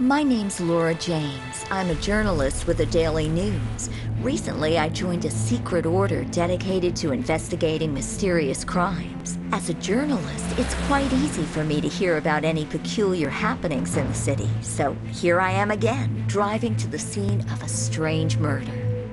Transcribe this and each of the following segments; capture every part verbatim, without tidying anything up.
My name's Laura James. I'm a journalist with the Daily News. Recently, I joined a secret order dedicated to investigating mysterious crimes. As a journalist, it's quite easy for me to hear about any peculiar happenings in the city. So here I am again, driving to the scene of a strange murder.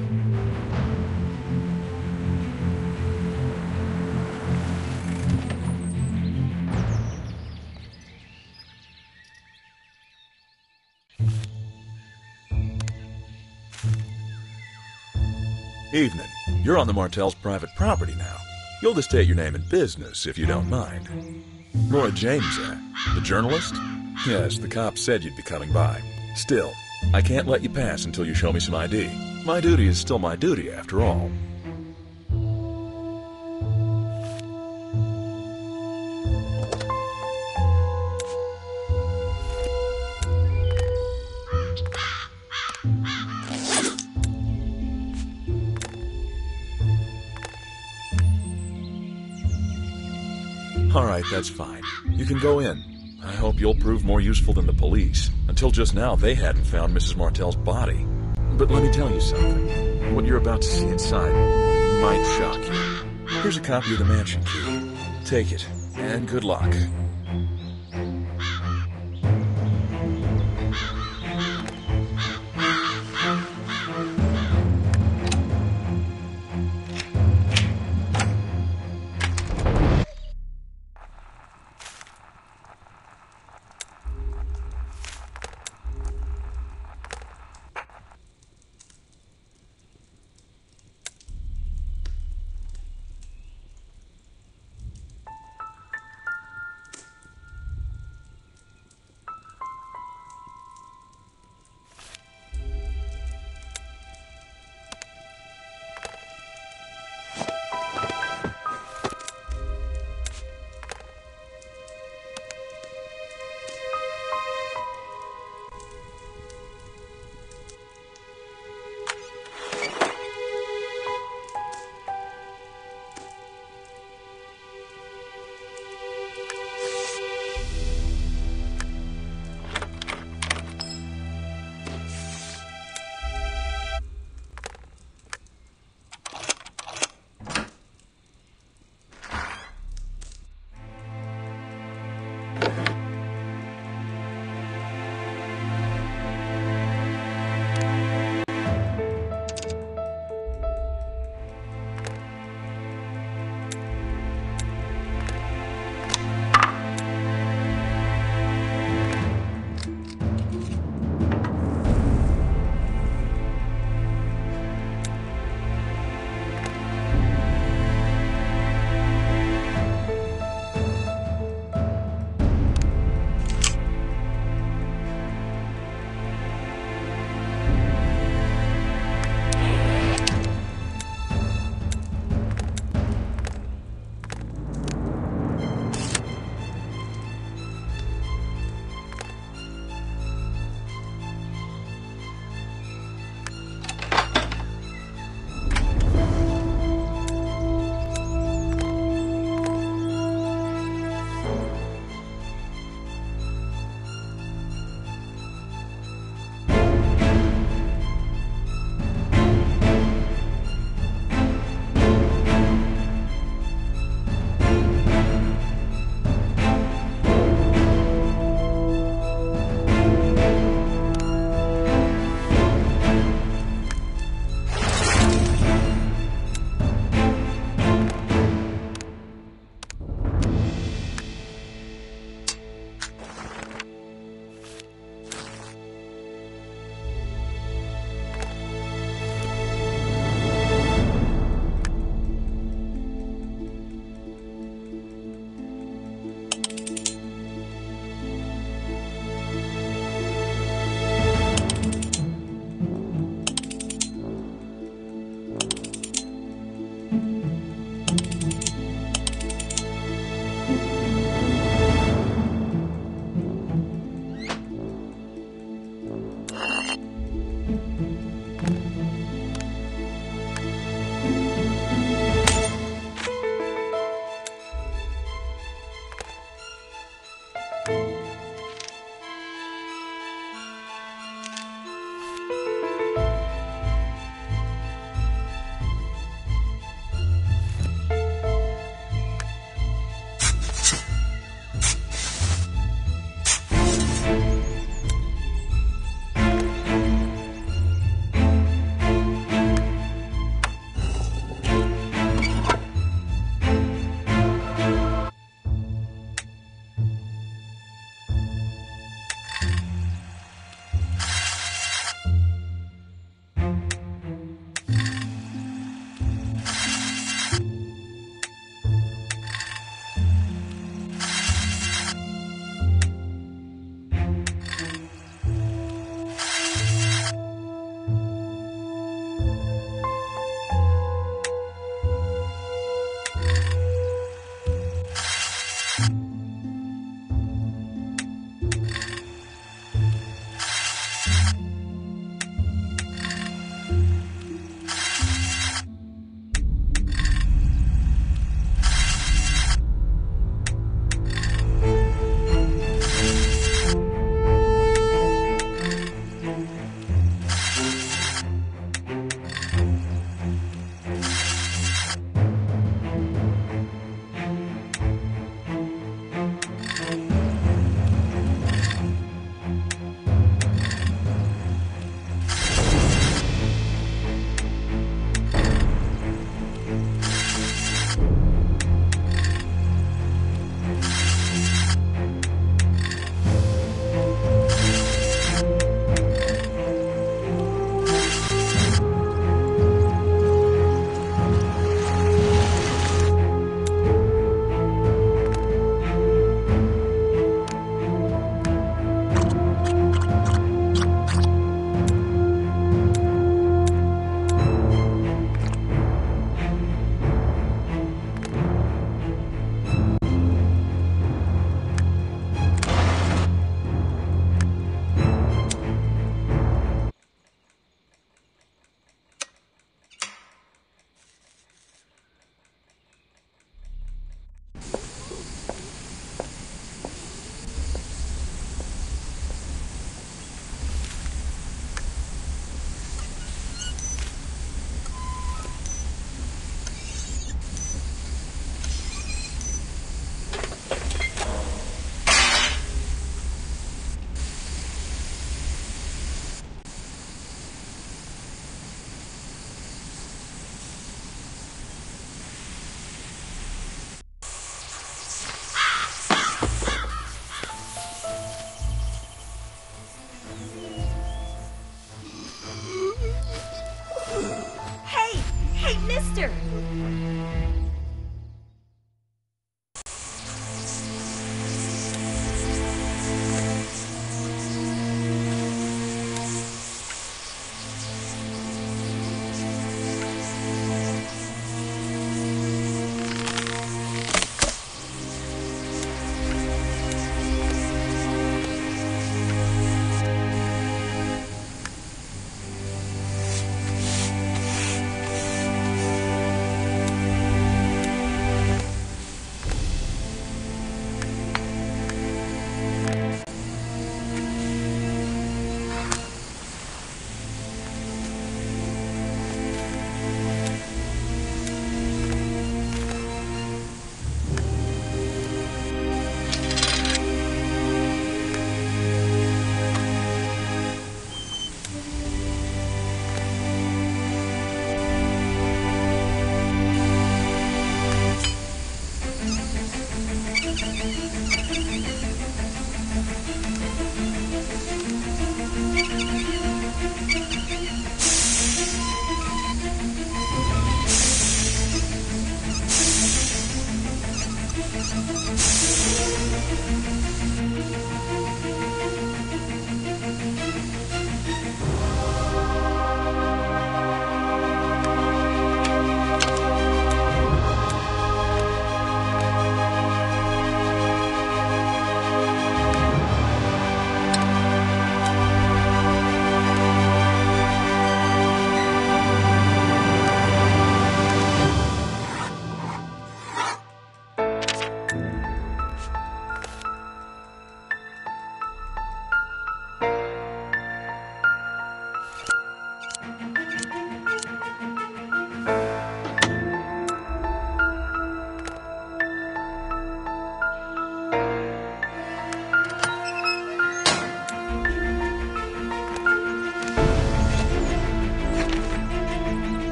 Evening. You're on the Martells' private property now. You'll just state your name and business, if you don't mind. Laura James, eh? The journalist? Yes, the cops said you'd be coming by. Still, I can't let you pass until you show me some I D. My duty is still my duty, after all. All right, that's fine. You can go in. I hope you'll prove more useful than the police. Until just now, they hadn't found Missus Martell's body. But let me tell you something. What you're about to see inside might shock you. Here's a copy of the mansion key. Take it, and good luck.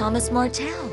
Thomas Martell.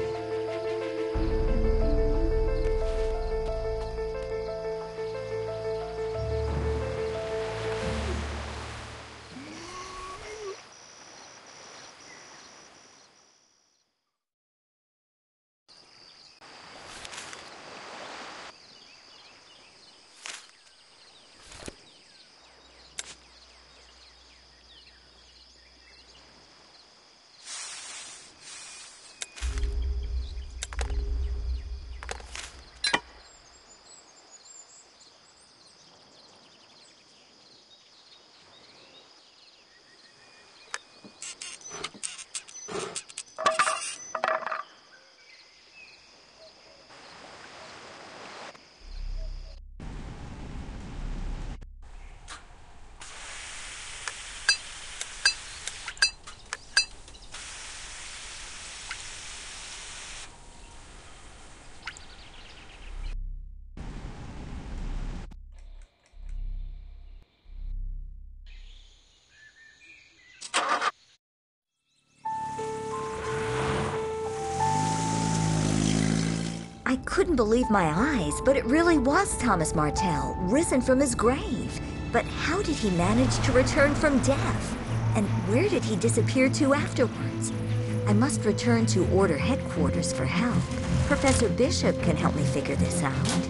I couldn't believe my eyes, but it really was Thomas Martell, risen from his grave. But how did he manage to return from death? And where did he disappear to afterwards? I must return to Order headquarters for help. Professor Bishop can help me figure this out.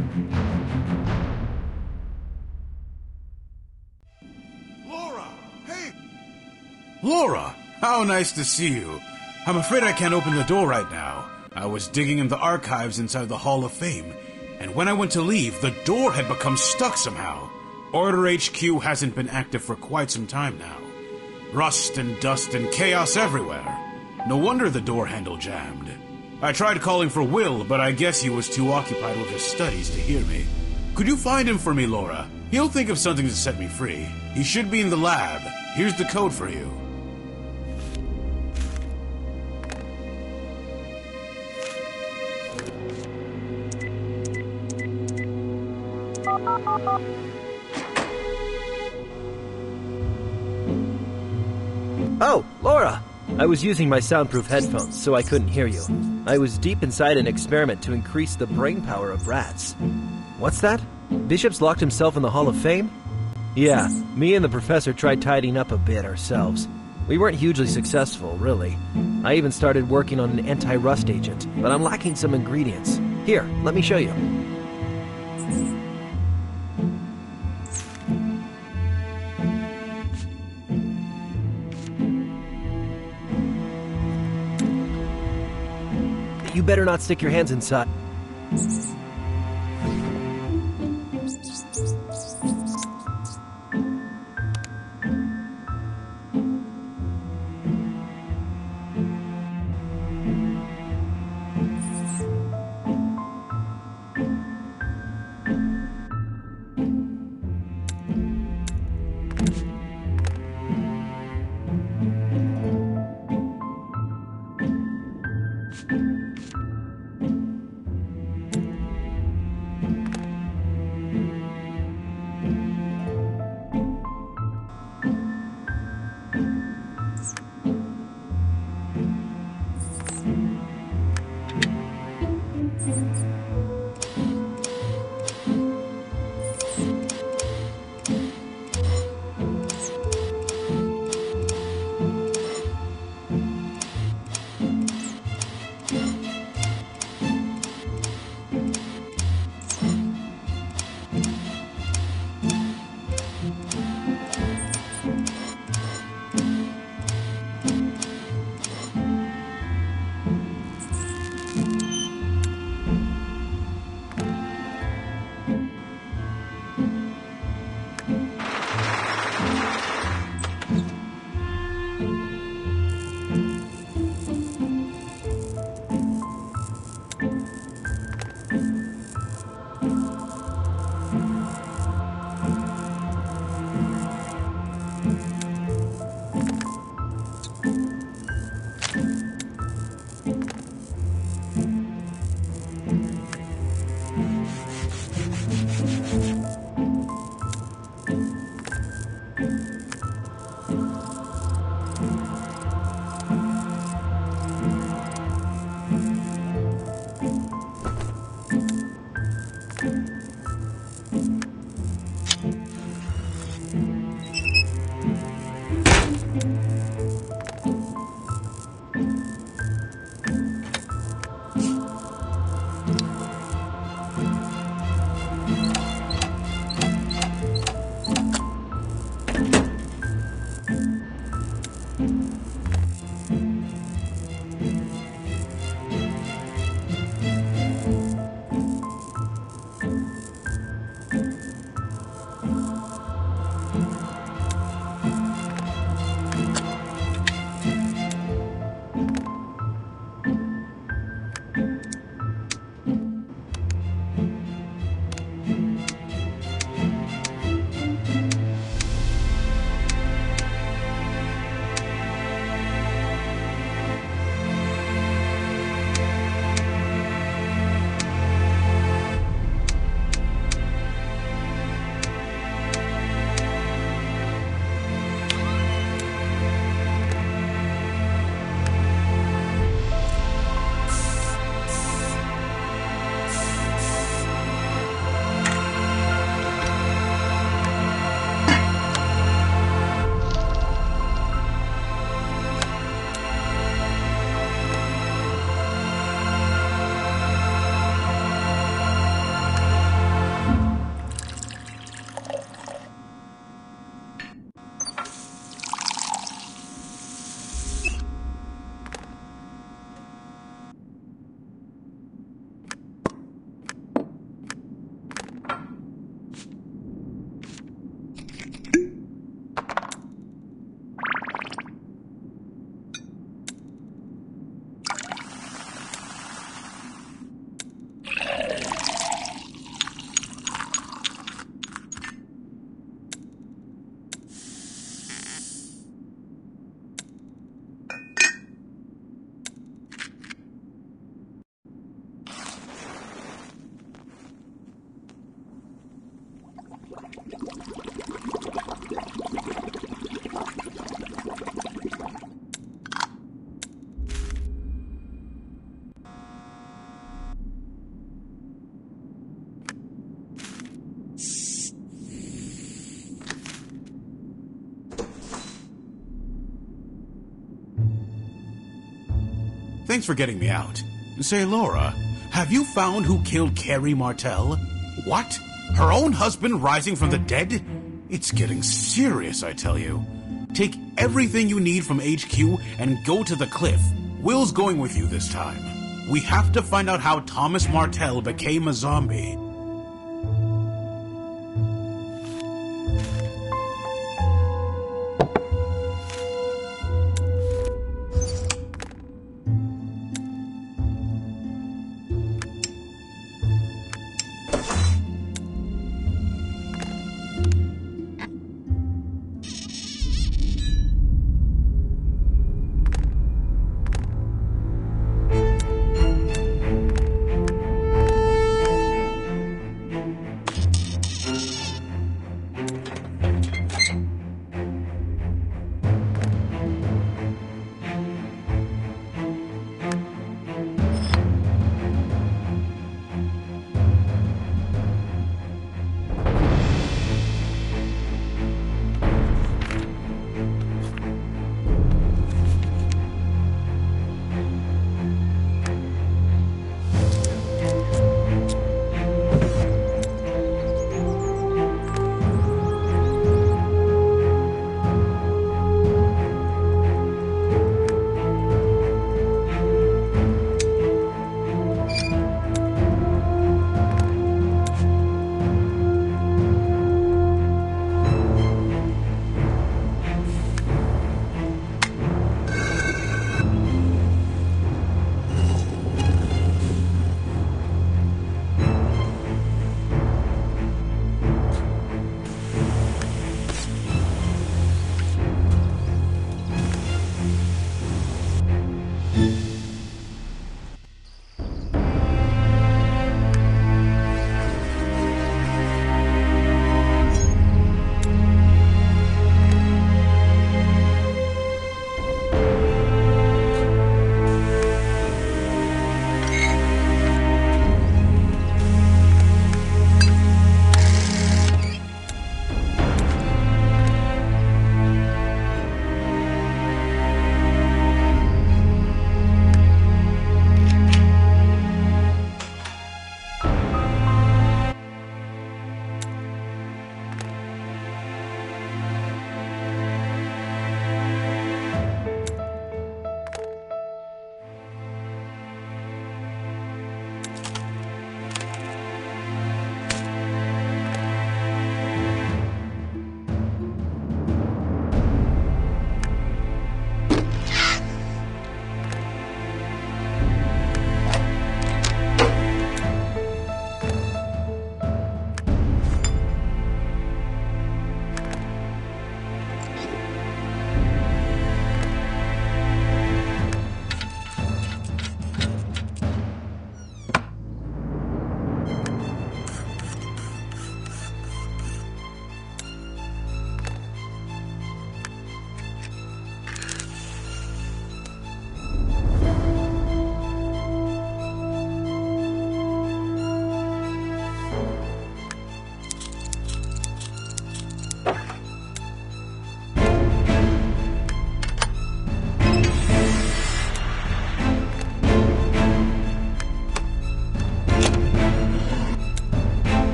Laura! Hey! Laura! How nice to see you. I'm afraid I can't open the door right now. I was digging in the archives inside the Hall of Fame, and when I went to leave, the door had become stuck somehow. Order H Q hasn't been active for quite some time now. Rust and dust and chaos everywhere. No wonder the door handle jammed. I tried calling for Will, but I guess he was too occupied with his studies to hear me. Could you find him for me, Laura? He'll think of something to set me free. He should be in the lab. Here's the code for you. Oh, Laura! I was using my soundproof headphones, so I couldn't hear you. I was deep inside an experiment to increase the brain power of rats. What's that? Bishop's locked himself in the Hall of Fame? Yeah, me and the professor tried tidying up a bit ourselves. We weren't hugely successful, really. I even started working on an anti-rust agent, but I'm lacking some ingredients. Here, let me show you. You better not stick your hands inside. Thanks for getting me out. Say, Laura, have you found who killed Carrie Martell? What? Her own husband rising from the dead? It's getting serious, I tell you. Take everything you need from H Q and go to the cliff. Will's going with you this time. We have to find out how Thomas Martell became a zombie.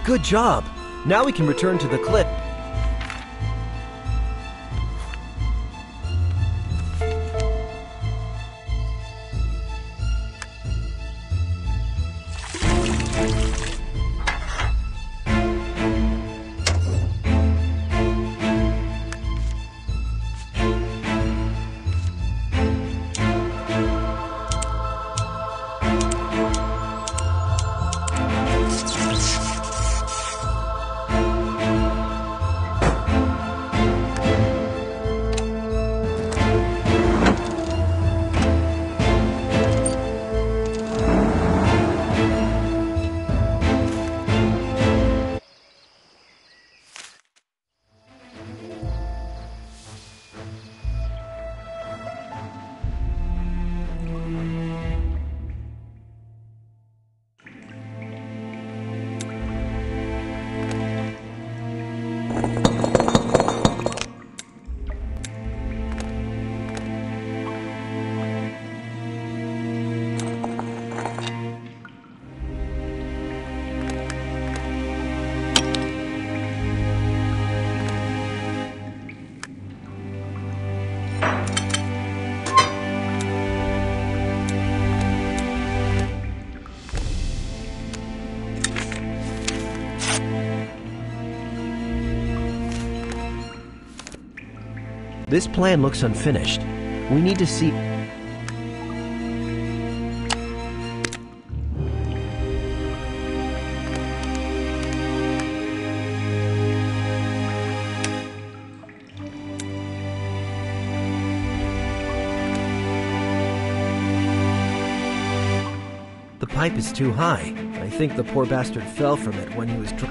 Good job! Now we can return to the cliff. This plan looks unfinished. We need to see... The pipe is too high. I think the poor bastard fell from it when he was dr-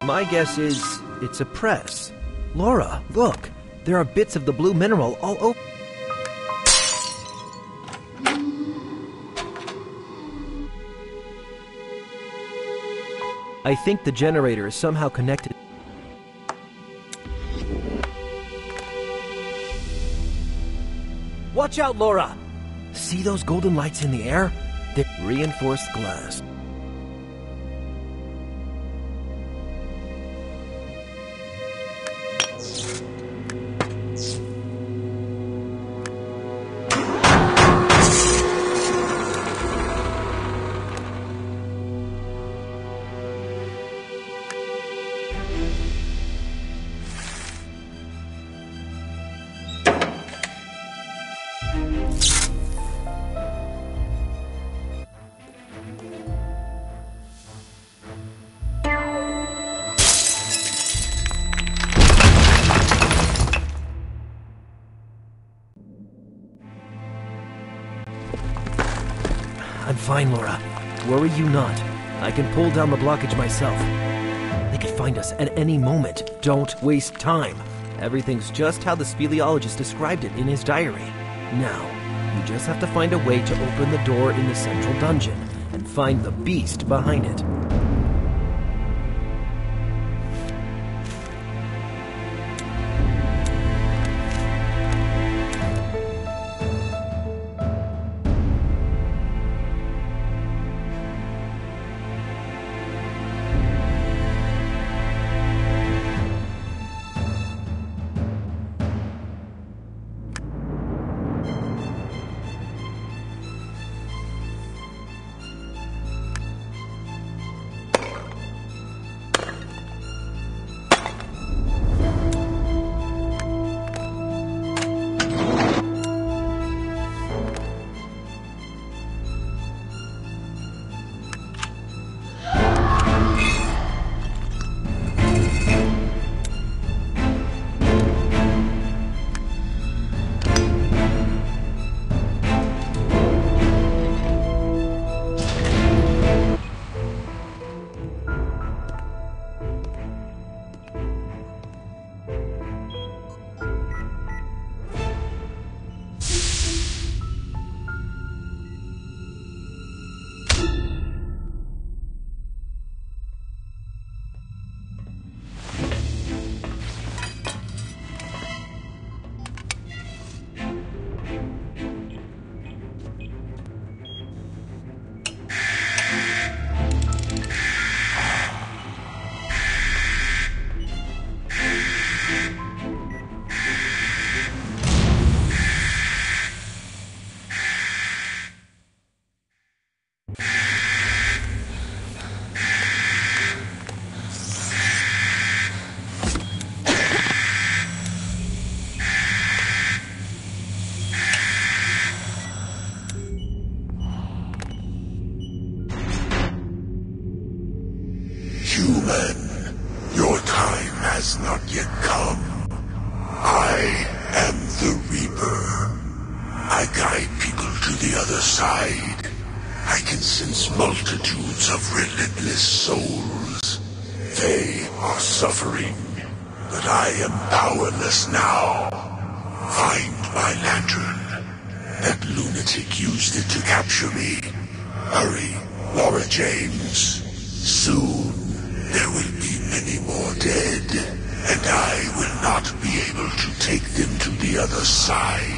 My guess is it's a press. Laura, look. There are bits of the blue mineral all over. I think the generator is somehow connected. Watch out, Laura! See those golden lights in the air? They're reinforced glass. I'm fine, Laura. Worry you not. I can pull down the blockage myself. They could find us at any moment. Don't waste time. Everything's just how the speleologist described it in his diary. Now, you just have to find a way to open the door in the central dungeon and find the beast behind it. Human, your time has not yet come. I am the Reaper. I guide people to the other side. I can sense multitudes of relentless souls. They are suffering, but I am powerless now. Find my lantern. That lunatic used it to capture me. Hurry, Laura James. Soon, there will be many more dead, and I will not be able to take them to the other side.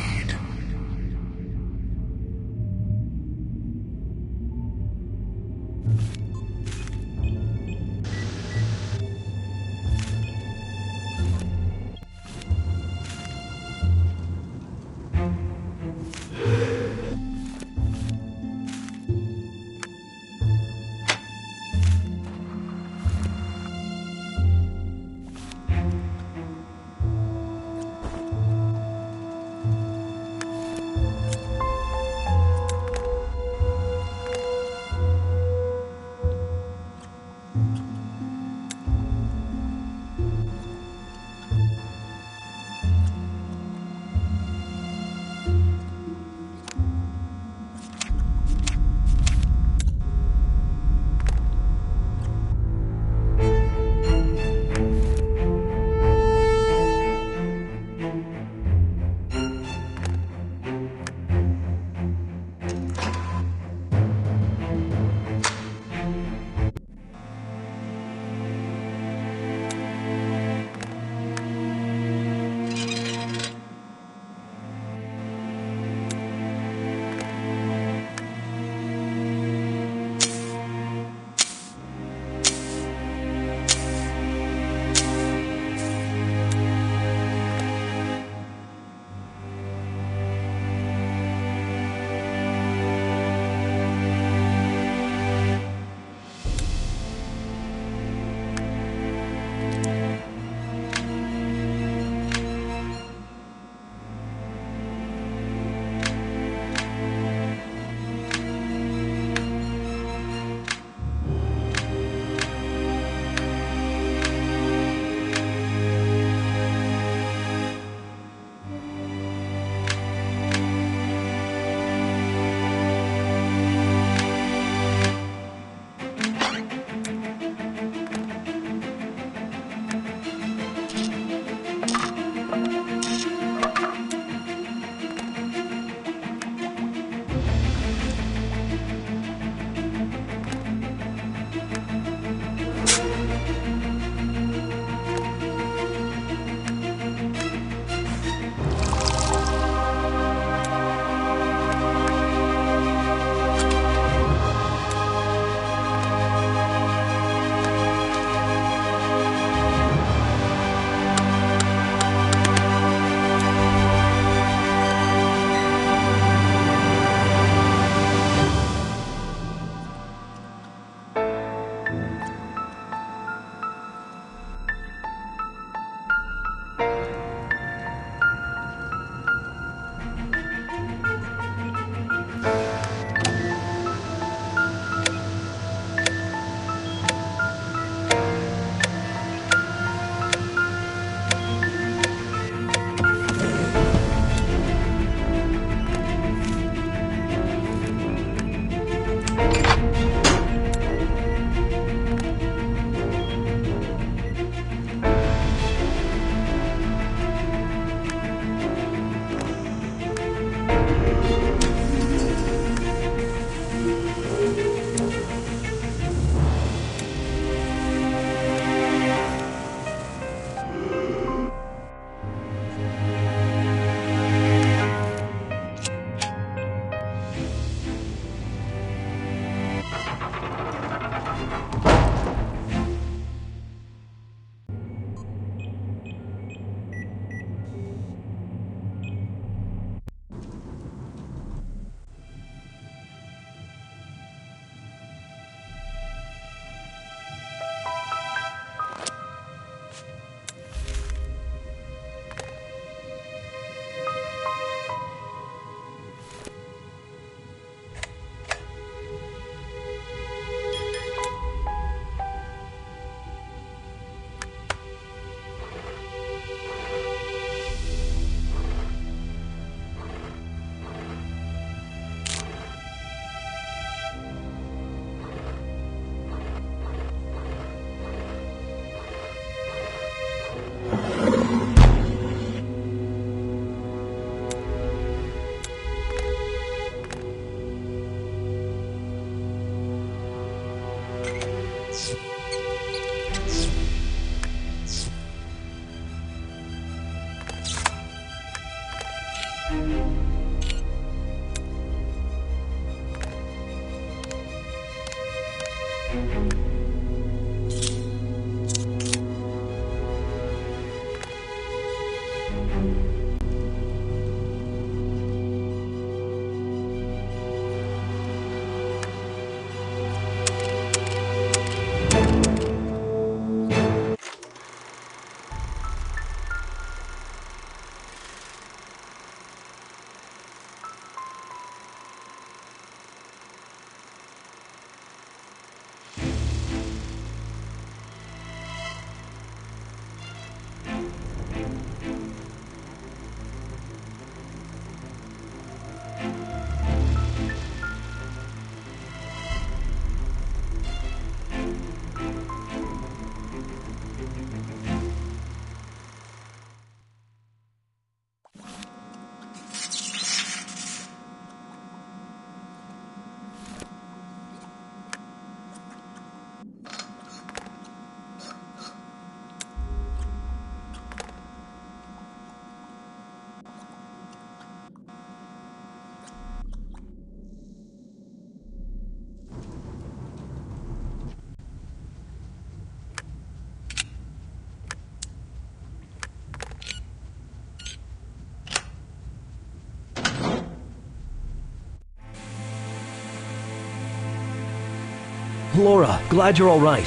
Laura, glad you're all right.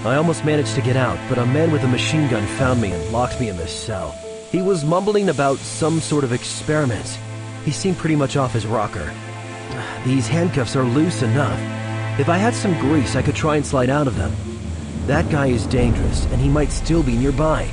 I almost managed to get out, but a man with a machine gun found me and locked me in this cell. He was mumbling about some sort of experiment. He seemed pretty much off his rocker. These handcuffs are loose enough. If I had some grease, I could try and slide out of them. That guy is dangerous, and he might still be nearby.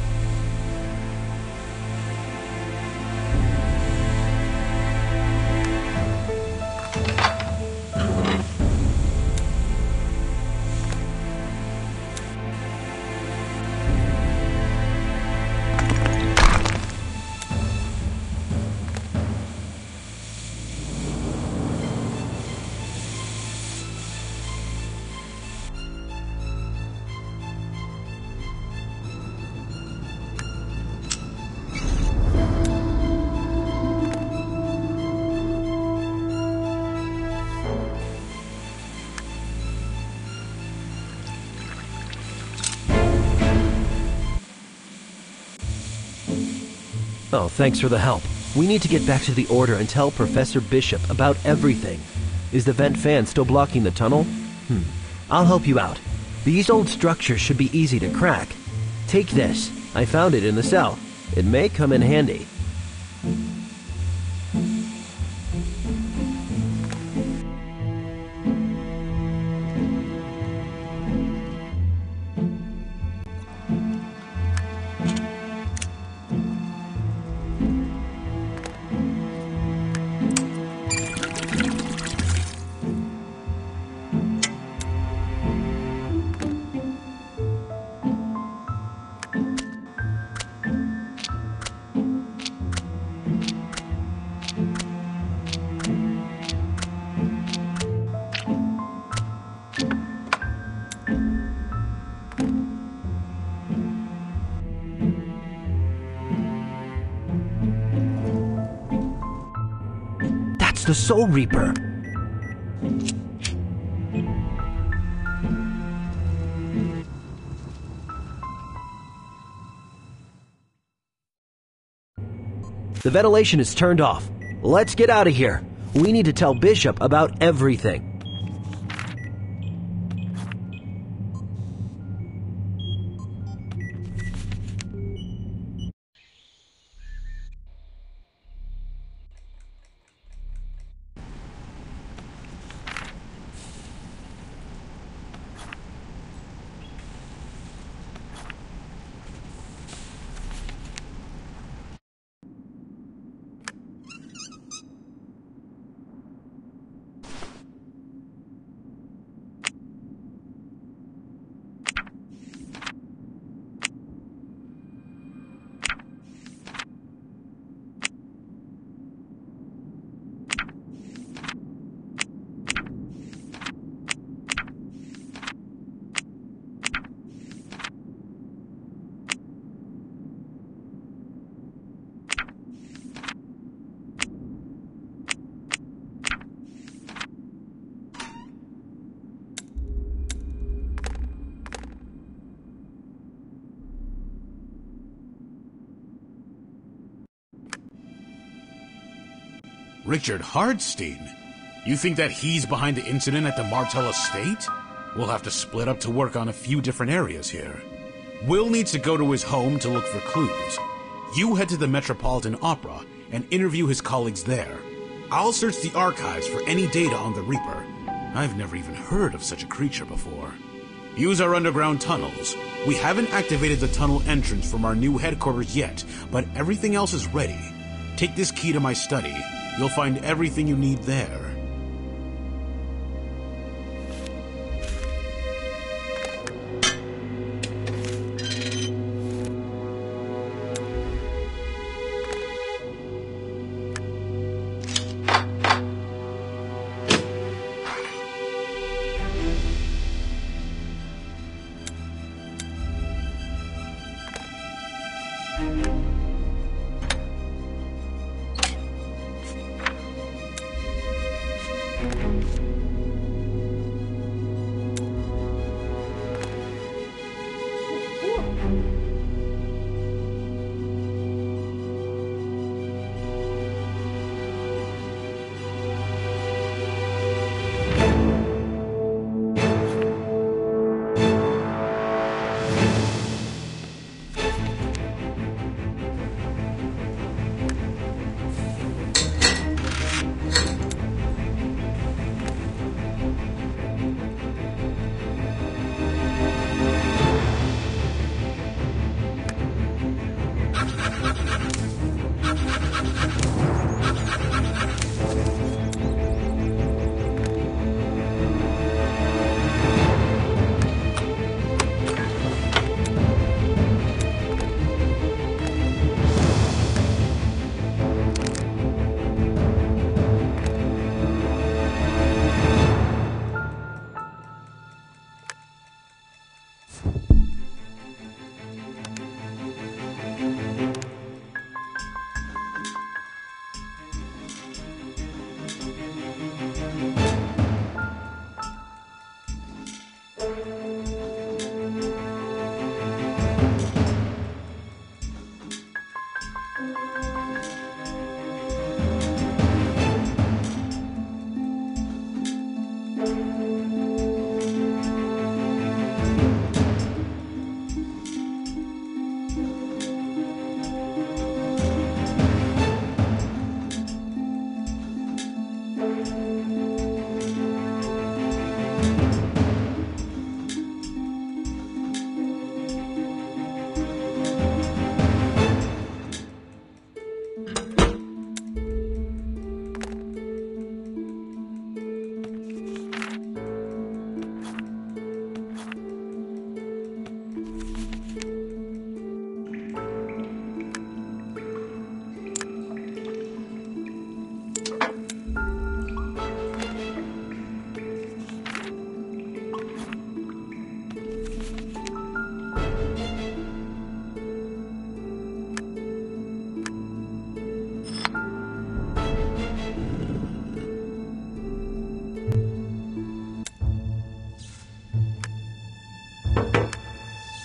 Oh, thanks for the help. We need to get back to the Order and tell Professor Bishop about everything. Is the vent fan still blocking the tunnel? Hmm. I'll help you out. These old structures should be easy to crack. Take this. I found it in the cell. It may come in handy. The Soul Reaper. The ventilation is turned off. Let's get out of here. We need to tell Bishop about everything. Richard Hardstein? You think that he's behind the incident at the Martell estate? We'll have to split up to work on a few different areas here. Will needs to go to his home to look for clues. You head to the Metropolitan Opera and interview his colleagues there. I'll search the archives for any data on the Reaper. I've never even heard of such a creature before. Use our underground tunnels. We haven't activated the tunnel entrance from our new headquarters yet, but everything else is ready. Take this key to my study. You'll find everything you need there.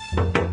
Bye.